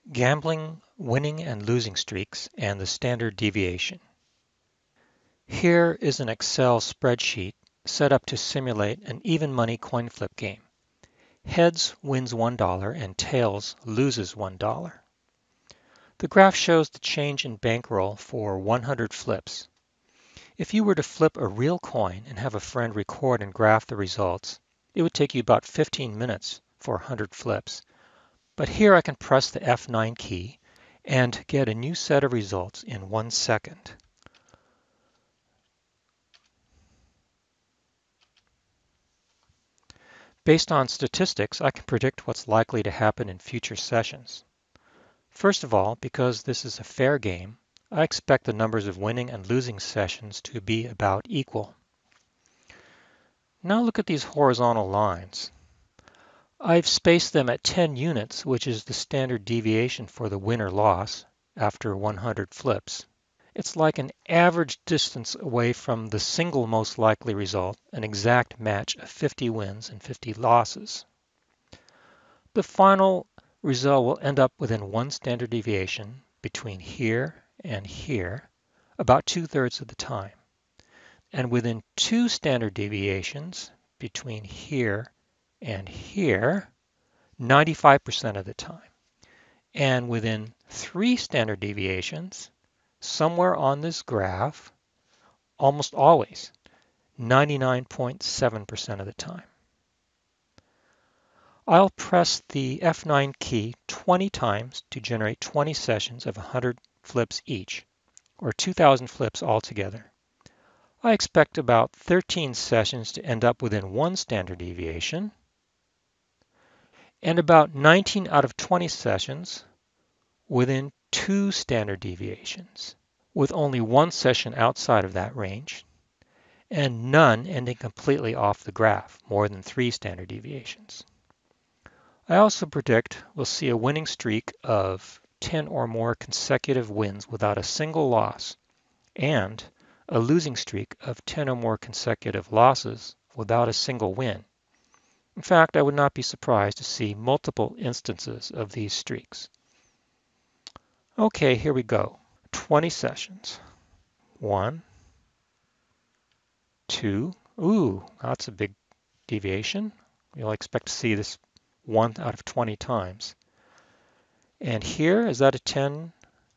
Gambling, winning and losing streaks, and the standard deviation. Here is an Excel spreadsheet set up to simulate an even money coin flip game. Heads wins $1 and tails loses $1. The graph shows the change in bankroll for 100 flips. If you were to flip a real coin and have a friend record and graph the results, it would take you about 15 minutes for 100 flips. But here I can press the F9 key and get a new set of results in 1 second. Based on statistics, I can predict what's likely to happen in future sessions. First of all, because this is a fair game, I expect the numbers of winning and losing sessions to be about equal. Now look at these horizontal lines. I've spaced them at 10 units, which is the standard deviation for the win or loss after 100 flips. It's like an average distance away from the single most likely result, an exact match of 50 wins and 50 losses. The final result will end up within 1 standard deviation between here and here, about 2/3 of the time, and within 2 standard deviations between here and here, 95% of the time, and within 3 standard deviations, somewhere on this graph, almost always, 99.7% of the time. I'll press the F9 key 20 times to generate 20 sessions of 100 flips each, or 2,000 flips altogether. I expect about 13 sessions to end up within 1 standard deviation, and about 19 out of 20 sessions within 2 standard deviations, with only 1 session outside of that range, and none ending completely off the graph, more than 3 standard deviations. I also predict we'll see a winning streak of 10 or more consecutive wins without a single loss, and a losing streak of 10 or more consecutive losses without a single win. In fact, I would not be surprised to see multiple instances of these streaks. Okay, here we go. 20 sessions. 1, 2, ooh, that's a big deviation. You'll expect to see this 1 out of 20 times. And here, is that a 10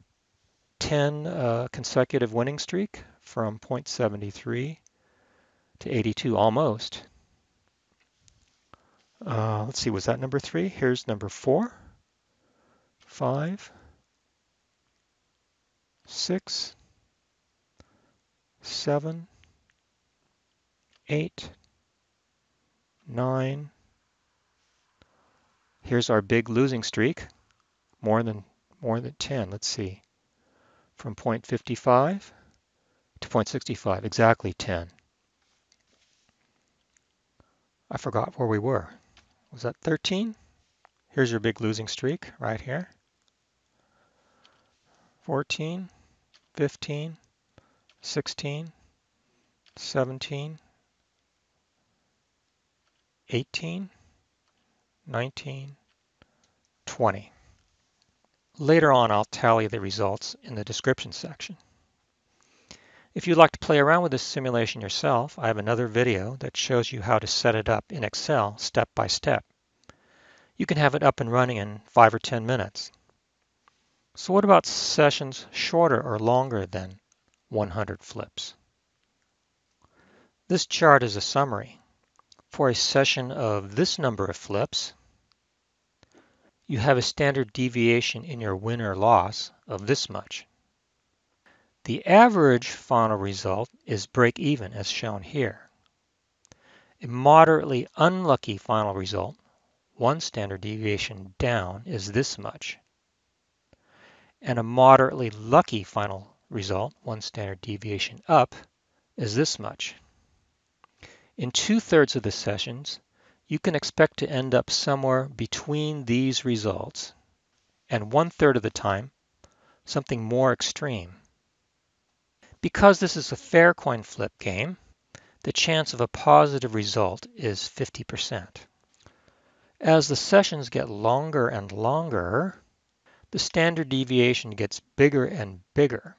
consecutive winning streak from 0.73 to 82, almost. Let's see, was that number 3? Here's number 4, 5, 6, 7, 8, 9. Here's our big losing streak, more than 10. Let's see, from 0.55 to 0.65, exactly 10. I forgot where we were. Was that 13? Here's your big losing streak right here. 14, 15, 16, 17, 18, 19, 20. Later on, I'll tally the results in the description section. If you'd like to play around with this simulation yourself, I have another video that shows you how to set it up in Excel step by step. You can have it up and running in 5 or 10 minutes. So what about sessions shorter or longer than 100 flips? This chart is a summary. For a session of this number of flips, you have a standard deviation in your win or loss of this much. The average final result is break even, as shown here. A moderately unlucky final result, 1 standard deviation down, is this much. And a moderately lucky final result, 1 standard deviation up, is this much. In 2/3 of the sessions, you can expect to end up somewhere between these results, and 1/3 of the time, something more extreme. Because this is a fair coin flip game, the chance of a positive result is 50%. As the sessions get longer and longer, the standard deviation gets bigger and bigger.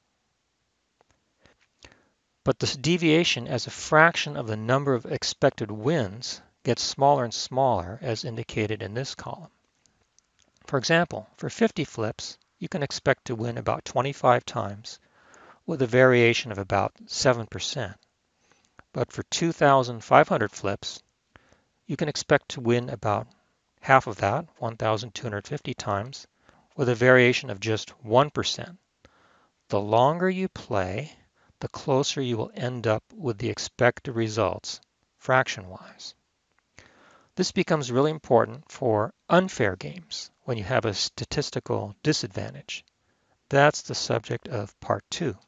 But this deviation as a fraction of the number of expected wins gets smaller and smaller as indicated in this column. For example, for 50 flips, you can expect to win about 25 times with a variation of about 7%. But for 2,500 flips, you can expect to win about half of that, 1,250 times, with a variation of just 1%. The longer you play, the closer you will end up with the expected results, fraction-wise. This becomes really important for unfair games when you have a statistical disadvantage. That's the subject of part 2.